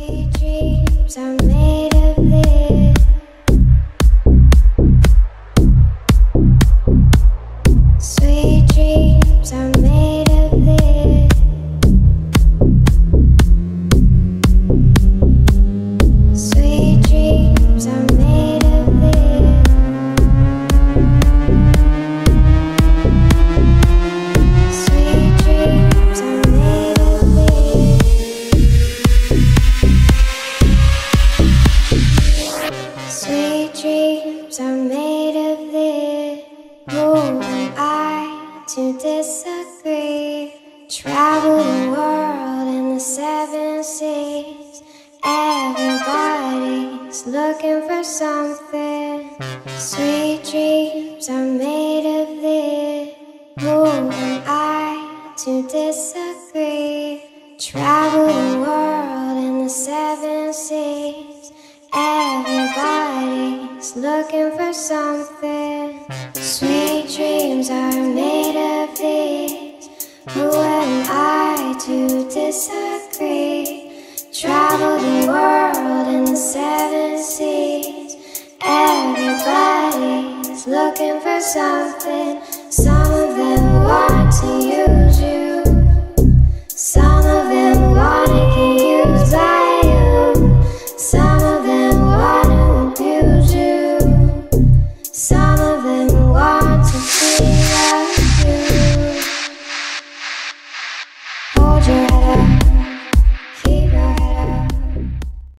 Sweet dreams are made of this. Sweet dreams are made of this. Sweet dreams are made of this. Sweet dreams are made of this. Sweet dreams are made of this. Who am I to disagree? Travel the world in the 7 seas. Everybody's looking for something. Sweet dreams are made of this. Who am I to disagree? Travel the world in the 7 seas. Everybody's looking for something. Sweet dreams are made of these. Who am I to disagree? Travel the world in the 7 seas. Everybody's looking for something. Some of them want to use